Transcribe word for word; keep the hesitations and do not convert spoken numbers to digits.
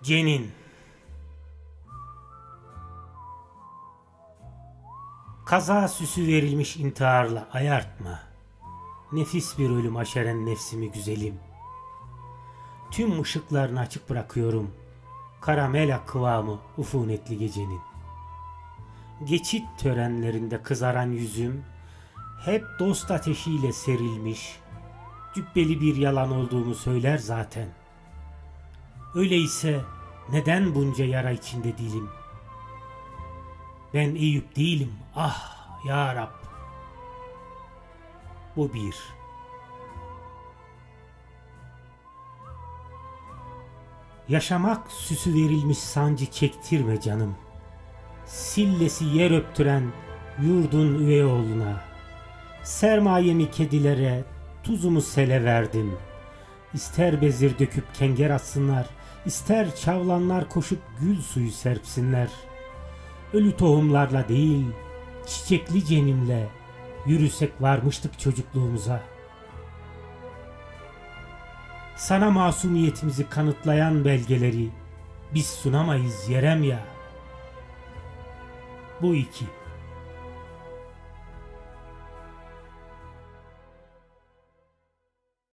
Cenin. Kaza süsü verilmiş intiharla ayartma. Nefis bir ölüm aşeren nefsimi güzelim. Tüm ışıklarını açık bırakıyorum. Karamela kıvamı ufunetli gecenin. Geçit törenlerinde kızaran yüzüm hep dost ateşiyle serilmiş, cübbeli bir yalan olduğumu söyler zaten. Öyleyse neden bunca yara içinde dilim? Ben Eyüp değilim, ah ya Rab. Bu bir. Yaşamak süsü verilmiş sancı çektirme canım. Sillesi yer öptüren yurdun üvey oğluna. Sermayemi kedilere, tuzumu sele verdim. İster bezir döküp kenger atsınlar, ister çavlanlar koşup gül suyu serpsinler. Ölü tohumlarla değil, çiçekli cenimle yürüsek varmıştık çocukluğumuza. Sana masumiyetimizi kanıtlayan belgeleri biz sunamayız Yeremya. Bu iki.